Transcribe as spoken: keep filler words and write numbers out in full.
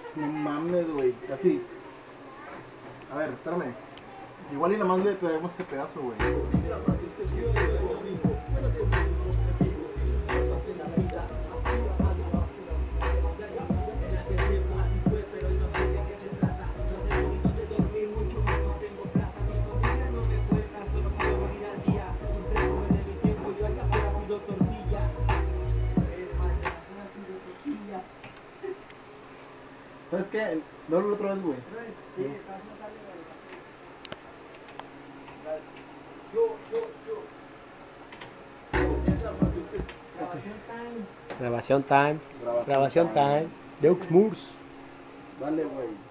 No mames, güey. Casi. A ver, espérame. Igual y nada más le traemos ese pedazo, güey. ¿Sabes qué? Dale otra vez, güey. Grabación time. Grabación Grabación time. time. Deux Moors. Dale, güey.